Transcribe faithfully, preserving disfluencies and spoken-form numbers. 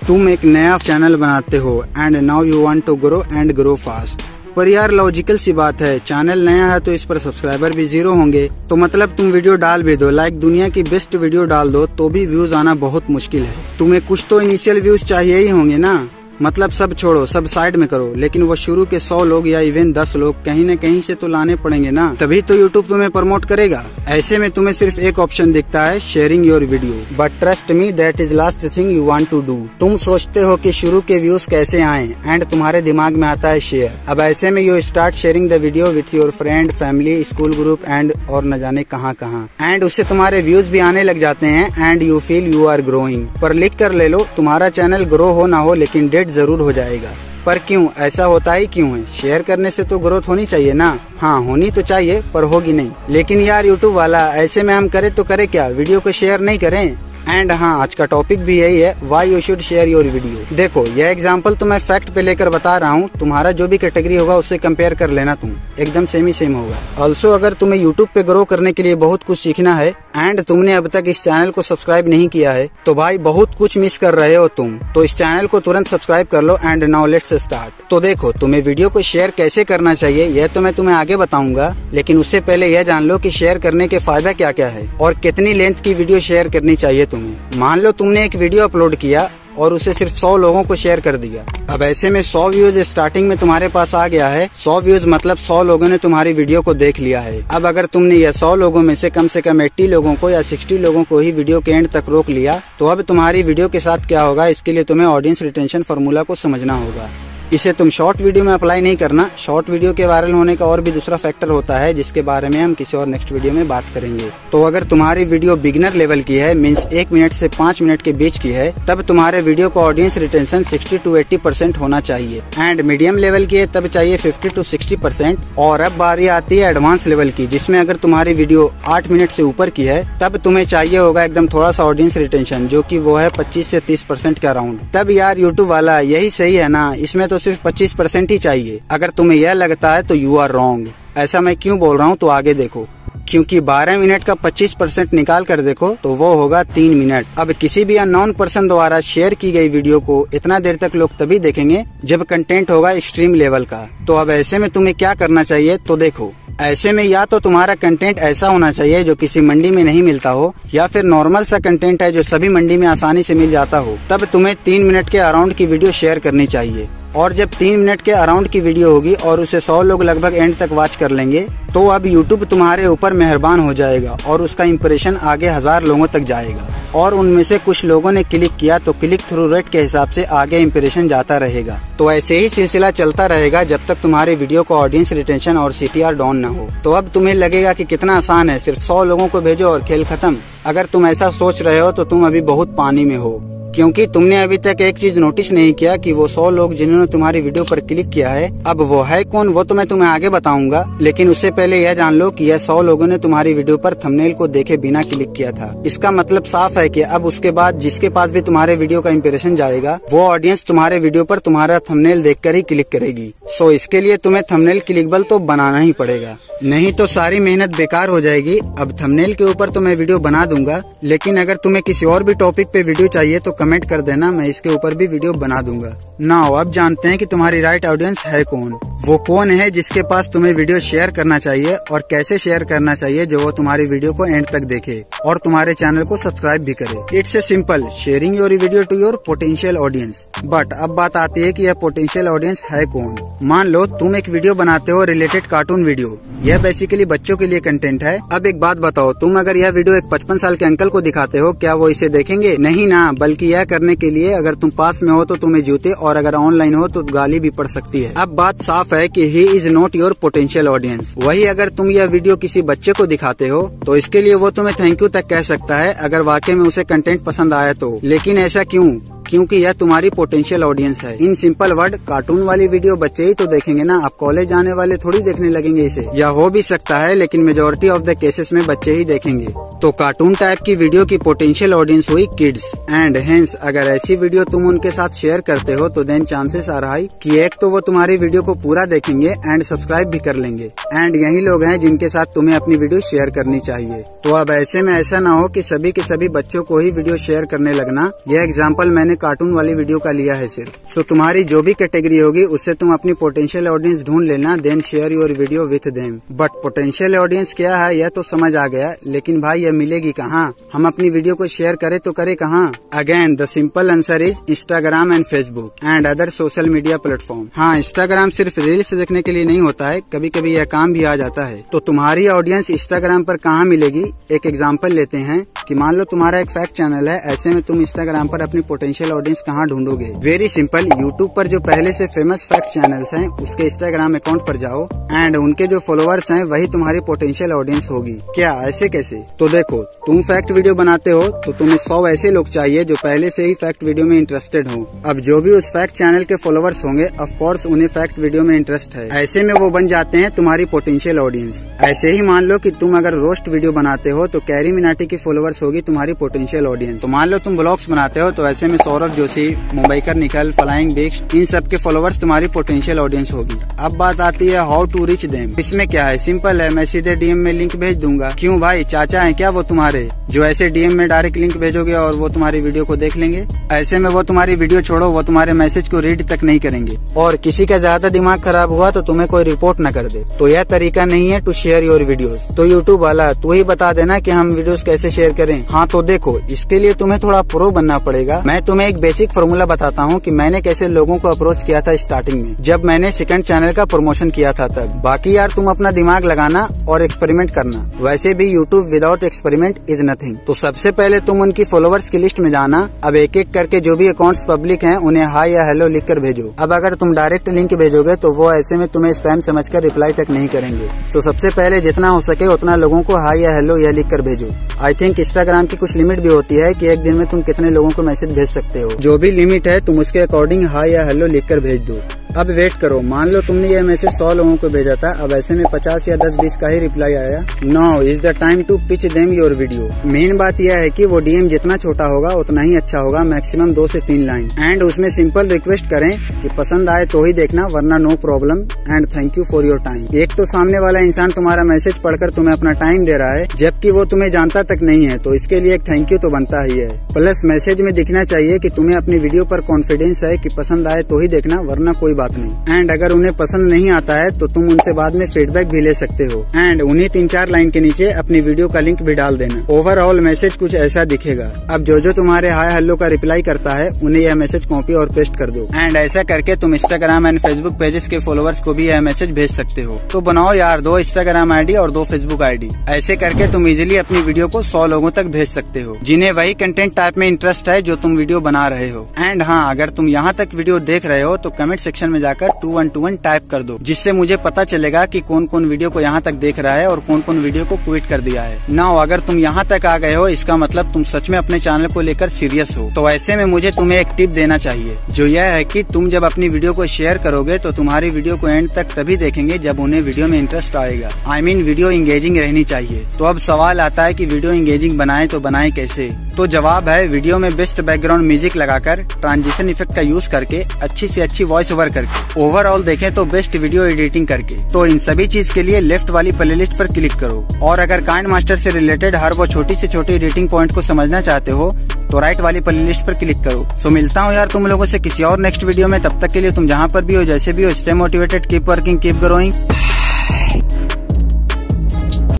तुम एक नया चैनल बनाते हो and now you want to grow and grow fast. पर यार लॉजिकल सी बात है, चैनल नया है तो इस पर सब्सक्राइबर भी जीरो होंगे, तो मतलब तुम वीडियो डाल भी दो, लाइक दुनिया की बेस्ट वीडियो डाल दो तो भी व्यूज आना बहुत मुश्किल है। तुम्हें कुछ तो इनिशियल व्यूज चाहिए ही होंगे ना, मतलब सब छोड़ो, सब साइड में करो, लेकिन वो शुरू के सौ लोग या इवन दस लोग कहीं न कहीं से तो लाने पड़ेंगे ना, तभी तो यूट्यूब तुम्हें प्रमोट करेगा। ऐसे में तुम्हें सिर्फ एक ऑप्शन दिखता है, sharing your video, but trust me that is last thing you want to do. तुम सोचते हो कि शुरू के व्यूज कैसे आए एंड तुम्हारे दिमाग में आता है शेयर। अब ऐसे में you start sharing the video with your friend, family, school group and और न जाने कहाँ कहाँ, एंड उससे तुम्हारे व्यूज भी आने लग जाते हैं and you feel you are growing. पर लिख कर ले लो, तुम्हारा चैनल ग्रो हो ना हो लेकिन डेट जरूर हो जाएगा। पर क्यों ऐसा होता ही क्यों है? शेयर करने से तो ग्रोथ होनी चाहिए ना। हाँ होनी तो चाहिए पर होगी नहीं। लेकिन यार यूट्यूब वाला, ऐसे में हम करे तो करे क्या, वीडियो को शेयर नहीं करें? एंड हाँ, आज का टॉपिक भी यही है, why you should share your video. देखो यह एग्जांपल तो मैं फैक्ट पे लेकर बता रहा हूँ, तुम्हारा जो भी कैटेगरी होगा उससे कंपेयर कर लेना, तुम एकदम सेम ही सेम होगा। ऑल्सो अगर तुम्हें यूट्यूब पे ग्रो करने के लिए बहुत कुछ सीखना है एंड तुमने अब तक इस चैनल को सब्सक्राइब नहीं किया है तो भाई बहुत कुछ मिस कर रहे हो तुम। तो इस चैनल को तुरंत सब्सक्राइब कर लो एंड नाउ लेट्स स्टार्ट। तो देखो, तुम्हें वीडियो को शेयर कैसे करना चाहिए यह तो मैं तुम्हें आगे बताऊंगा, लेकिन उससे पहले यह जान लो कि शेयर करने के फायदा क्या क्या है और कितनी लेंथ की वीडियो शेयर करनी चाहिए तुम्हें। मान लो तुमने एक वीडियो अपलोड किया और उसे सिर्फ सौ लोगों को शेयर कर दिया। अब ऐसे में सौ व्यूज स्टार्टिंग में तुम्हारे पास आ गया है, सौ व्यूज मतलब सौ लोगों ने तुम्हारी वीडियो को देख लिया है। अब अगर तुमने यह सौ लोगों में से कम से कम अस्सी लोगों को या साठ लोगों को ही वीडियो के एंड तक रोक लिया, तो अब तुम्हारी वीडियो के साथ क्या होगा, इसके लिए तुम्हें ऑडियंस रिटेंशन फार्मूला को समझना होगा। इसे तुम शॉर्ट वीडियो में अप्लाई नहीं करना। शॉर्ट वीडियो के वायरल होने का और भी दूसरा फैक्टर होता है जिसके बारे में हम किसी और नेक्स्ट वीडियो में बात करेंगे। तो अगर तुम्हारी वीडियो बिगिनर लेवल की है, मींस एक मिनट से पाँच मिनट के बीच की है, तब तुम्हारे वीडियो को ऑडियंस रिटेंशन साठ टू अस्सी परसेंट होना चाहिए। एंड मीडियम लेवल की है तब चाहिए पचास टू साठ परसेंट। और अब बारी आती है एडवांस लेवल की, जिसमें अगर तुम्हारी वीडियो आठ मिनट से ऊपर की है तब तुम्हें चाहिए होगा एकदम थोड़ा सा ऑडियंस रिटेंशन, जो की वो है पच्चीस से तीस परसेंट के अराउंड। तब यार यूट्यूब वाला यही सही है ना, इसमें तो सिर्फ पच्चीस परसेंट ही चाहिए। अगर तुम्हें यह लगता है तो यू आर रॉन्ग। ऐसा मैं क्यों बोल रहा हूँ तो आगे देखो, क्योंकि बारह मिनट का पच्चीस परसेंट निकाल कर देखो तो वो होगा तीन मिनट। अब किसी भी अननोन पर्सन द्वारा शेयर की गई वीडियो को इतना देर तक लोग तभी देखेंगे जब कंटेंट होगा एक्सट्रीम लेवल का। तो अब ऐसे में तुम्हें क्या करना चाहिए, तो देखो ऐसे में या तो तुम्हारा कंटेंट ऐसा होना चाहिए जो किसी मंडी में नहीं मिलता हो, या फिर नॉर्मल सा कंटेंट है जो सभी मंडी में आसानी से मिल जाता हो। तब तुम्हें तीन मिनट के अराउंड की वीडियो शेयर करनी चाहिए। और जब तीन मिनट के अराउंड की वीडियो होगी और उसे सौ लोग लगभग एंड तक वॉच कर लेंगे, तो अब यूट्यूब तुम्हारे ऊपर मेहरबान हो जाएगा और उसका इंप्रेशन आगे हजार लोगों तक जाएगा। और उनमें से कुछ लोगों ने क्लिक किया तो क्लिक थ्रू रेट के हिसाब से आगे इंप्रेशन जाता रहेगा। तो ऐसे ही सिलसिला चलता रहेगा जब तक तुम्हारी वीडियो को ऑडियंस रिटेंशन और सीटीआर डाउन न हो। तो अब तुम्हें लगेगा कि कितना आसान है, सिर्फ सौ लोगों को भेजो और खेल खत्म। अगर तुम ऐसा सोच रहे हो तो तुम अभी बहुत पानी में हो, क्योंकि तुमने अभी तक एक चीज नोटिस नहीं किया कि वो सौ लोग जिन्होंने तुम्हारी वीडियो पर क्लिक किया है, अब वो है कौन वो तो मैं तुम्हें आगे बताऊंगा। लेकिन उससे पहले यह जान लो कि यह सौ लोगों ने तुम्हारी वीडियो पर थंबनेल को देखे बिना क्लिक किया था। इसका मतलब साफ है कि अब उसके बाद जिसके पास भी तुम्हारे वीडियो का इंप्रेशन जाएगा वो ऑडियंस तुम्हारे वीडियो पर तुम्हारा थंबनेल देखकर ही क्लिक करेगी। सो इसके लिए तुम्हें थंबनेल क्लिकेबल तो बनाना ही पड़ेगा, नहीं तो सारी मेहनत बेकार हो जाएगी। अब थंबनेल के ऊपर तो मैं वीडियो बना दूंगा, लेकिन अगर तुम्हें किसी और भी टॉपिक पे वीडियो चाहिए तो कमेंट कर देना, मैं इसके ऊपर भी वीडियो बना दूंगा। नाउ अब जानते हैं कि तुम्हारी राइट ऑडियंस है कौन। वो कौन है जिसके पास तुम्हें वीडियो शेयर करना चाहिए और कैसे शेयर करना चाहिए, जो वो तुम्हारी वीडियो को एंड तक देखे और तुम्हारे चैनल को सब्सक्राइब भी करे। It's a simple, sharing your video to your potential audience. But अब बात आती है कि यह पोटेंशियल ऑडियंस है कौन। मान लो तुम एक वीडियो बनाते हो रिलेटेड कार्टून वीडियो, यह बेसिकली बच्चों के लिए कंटेंट है। अब एक बात बताओ, तुम अगर यह वीडियो एक पचपन साल के अंकल को दिखाते हो, क्या वो इसे देखेंगे? नहीं ना, बल्कि यह करने के लिए अगर तुम पास में हो तो तुम्हें जूते और अगर ऑनलाइन हो तो गाली भी पड़ सकती है। अब बात साफ है कि he is not your potential audience. वही अगर तुम यह वीडियो किसी बच्चे को दिखाते हो तो इसके लिए वो तुम्हें थैंक यू तक कह सकता है अगर वाकई में उसे कंटेंट पसंद आया तो। लेकिन ऐसा क्यों? क्योंकि यह तुम्हारी पोटेंशियल ऑडियंस है। इन सिंपल वर्ड, कार्टून वाली वीडियो बच्चे ही तो देखेंगे ना, अब कॉलेज जाने वाले थोड़ी देखने लगेंगे इसे। या हो भी सकता है लेकिन मेजोरिटी ऑफ द केसेस में बच्चे ही देखेंगे। तो कार्टून टाइप की वीडियो की पोटेंशियल ऑडियंस हुई किड्स, एंड हेंस अगर ऐसी वीडियो तुम उनके साथ शेयर करते हो तो देन चांसेस आ रहा है कि एक तो वो तुम्हारी वीडियो को पूरा देखेंगे एंड सब्सक्राइब भी कर लेंगे। एंड यही लोग हैं जिनके साथ तुम्हें अपनी वीडियो शेयर करनी चाहिए। तो अब ऐसे में ऐसा ना हो कि सभी के सभी बच्चों को ही वीडियो शेयर करने लगना। यह एग्जाम्पल मैंने कार्टून वाली वीडियो का लिया है सिर्फ। सो तुम्हारी जो भी कैटेगरी होगी उससे तुम अपनी पोटेंशियल ऑडियंस ढूंढ लेना, then share your video with them. But potential audience क्या है यह तो समझ आ गया, लेकिन भाई यह मिलेगी कहाँ? हम अपनी वीडियो को शेयर करें तो करे कहाँ? Again the simple answer is Instagram and Facebook and other social media platform. हाँ, इंस्टाग्राम सिर्फ रील्स देखने के लिए नहीं होता है, कभी कभी यह काम भी आ जाता है। तो तुम्हारी ऑडियंस इंस्टाग्राम पर कहाँ मिलेगी? एक एग्जाम्पल लेते हैं कि मान लो तुम्हारा एक फैक्ट चैनल है, ऐसे में तुम इंस्टाग्राम पर अपनी पोटेंशियल ऑडियंस कहाँ ढूंढोगे? वेरी सिंपल, यूट्यूब पर जो पहले से फेमस फैक्ट चैनल्स हैं उसके इंस्टाग्राम अकाउंट पर जाओ एंड उनके जो फॉलोअर्स हैं वही तुम्हारी पोटेंशियल ऑडियंस होगी। क्या ऐसे कैसे? तो देखो, तुम फैक्ट वीडियो बनाते हो तो तुम्हें सौ ऐसे लोग चाहिए जो पहले से ही फैक्ट वीडियो में इंटरेस्टेड हो। अब जो भी उस फैक्ट चैनल के फॉलोअर्स होंगे ऑफ कोर्स उन्हें फैक्ट वीडियो में इंटरेस्ट है, ऐसे में वो बन जाते हैं तुम्हारी पोटेंशियल ऑडियंस। ऐसे ही मान लो कि तुम अगर रोस्ट वीडियो बनाते हो तो कैरी मिनाटी की फॉलोअर्स होगी तुम्हारी पोटेंशियल ऑडियंस। तो मान लो तुम ब्लॉग्स बनाते हो तो ऐसे में सौरभ जोशी, मुंबईकर निखिल, फ्लाइंग बिक्स, इन सब के फॉलोअर्स तुम्हारी पोटेंशियल ऑडियंस होगी। अब बात आती है हाउ टू रीच देम। इसमें क्या है, सिंपल है, मैं सीधे डीएम में लिंक भेज दूंगा। क्यों भाई, चाचा है क्या वो तुम्हारे जो ऐसे डीएम में डायरेक्ट लिंक भेजोगे और वो तुम्हारी वीडियो को देख लेंगे? ऐसे में वो तुम्हारी वीडियो छोड़ो, वो तुम्हारे मैसेज को रीड तक नहीं करेंगे। और किसी का ज्यादा दिमाग खराब हुआ तो तुम्हें कोई रिपोर्ट न कर दे। तो यह तरीका नहीं है टू शेयर योर वीडियोस। तो यूट्यूब वाला तू ही बता देना कि हम वीडियोस कैसे शेयर करें। हाँ तो देखो, इसके लिए तुम्हें थोड़ा प्रो बनना पड़ेगा। मैं तुम्हें एक बेसिक फॉर्मूला बताता हूँ कि मैंने कैसे लोगों को अप्रोच किया था स्टार्टिंग में, जब मैंने सेकंड चैनल का प्रमोशन किया था तब। बाकी यार तुम अपना दिमाग लगाना और एक्सपेरिमेंट करना। वैसे भी YouTube without experiment is nothing. तो सबसे पहले तुम उनकी फॉलोअर्स की लिस्ट में जाना। अब एक एक करके जो भी अकाउंट्स पब्लिक हैं उन्हें हाई या हेलो लिख कर भेजो। अब अगर तुम डायरेक्ट लिंक भेजोगे तो वो ऐसे में तुम्हें स्पैम समझकर रिप्लाई तक नहीं करेंगे। तो सबसे पहले जितना हो सके उतना लोगों को हाई या हेलो यह लिख कर भेजो। आई थिंक इंस्टाग्राम की कुछ लिमिट भी होती है कि एक दिन में तुम कितने लोगों को मैसेज भेज सकते हो। जो भी लिमिट है तुम उसके अकॉर्डिंग हाई या हेलो लिख कर भेज दो। अब वेट करो, मान लो तुमने ये मैसेज सौ लोगों को भेजा था, अब ऐसे में पचास या दस बीस का ही रिप्लाई आया। Now is the time to pitch them your video. Main बात यह है कि वो डीएम जितना छोटा होगा उतना ही अच्छा होगा, मैक्सिमम दो से तीन लाइन। एंड उसमें सिंपल रिक्वेस्ट करें कि पसंद आए तो ही देखना, वरना no problem and thank you for your time. एक तो सामने वाला इंसान तुम्हारा मैसेज पढ़कर तुम्हें अपना टाइम दे रहा है, जबकि वो तुम्हें जानता तक नहीं है, तो इसके लिए एक थैंक यू तो बनता ही है। प्लस मैसेज में दिखना चाहिए कि तुम्हें अपनी वीडियो पर कॉन्फिडेंस है कि पसंद आए तो ही देखना, वरना कोई बात नहीं। एंड अगर उन्हें पसंद नहीं आता है तो तुम उनसे बाद में फीडबैक भी ले सकते हो एंड उन्हें तीन चार लाइन के नीचे अपनी वीडियो का लिंक भी डाल देना। ओवरऑल मैसेज कुछ ऐसा दिखेगा। अब जो जो तुम्हारे हाय हेलो का रिप्लाई करता है उन्हें यह मैसेज कॉपी और पेस्ट कर दो एंड ऐसा करके तुम इंस्टाग्राम एंड फेसबुक पेजेस के फॉलोअर्स को भी यह मैसेज भेज सकते हो। तो बनाओ यार दो इंस्टाग्राम आईडी और दो फेसबुक आईडी। ऐसे करके तुम इजिली अपनी वीडियो को सौ लोगों तक भेज सकते हो जिन्हें वही कंटेंट टाइप में इंटरेस्ट है जो तुम वीडियो बना रहे हो। एंड हाँ, अगर तुम यहाँ तक वीडियो देख रहे हो तो कमेंट सेक्शन में जाकर two one two one type कर दो, जिससे मुझे पता चलेगा कि कौन कौन वीडियो को यहाँ तक देख रहा है और कौन कौन वीडियो को क्विट कर दिया है। नाउ अगर तुम यहाँ तक आ गए हो इसका मतलब तुम सच में अपने चैनल को लेकर सीरियस हो। तो ऐसे में मुझे तुम्हें एक टिप देना चाहिए, जो यह है कि तुम जब अपनी वीडियो को शेयर करोगे तो तुम्हारी वीडियो को एंड तक तभी देखेंगे जब उन्हें वीडियो में इंटरेस्ट आएगा। आई मीन वीडियो इंगेजिंग रहनी चाहिए। तो अब सवाल आता है कि वीडियो इंगेजिंग बनाए तो बनाए कैसे? तो जवाब है वीडियो में बेस्ट बैकग्राउंड म्यूजिक लगाकर, ट्रांजिशन इफेक्ट का यूज करके, अच्छी से अच्छी वॉइस ओवर करके, ओवरऑल देखें तो बेस्ट वीडियो एडिटिंग करके। तो इन सभी चीज के लिए लेफ्ट वाली प्लेलिस्ट पर क्लिक करो। और अगर काइन मास्टर से रिलेटेड हर वो छोटी से छोटी एडिटिंग पॉइंट को समझना चाहते हो तो राइट वाली प्लेलिस्ट पर क्लिक करो। सो मिलता हूँ यार तुम लोगों से किसी और नेक्स्ट वीडियो में। तब तक के लिए तुम जहाँ पर भी हो, जैसे भी हो, stay motivated, keep working, keep growing.